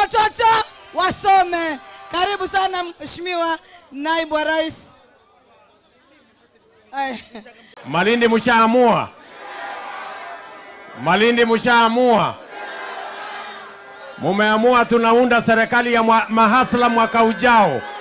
watoto wasome. Karibu sana Mheshimiwa Naibu wa Rais. Malindi mshaamua. Malindi mshaamua. Mumeamua tunaunda serikali ya mahasla mwaka ujao.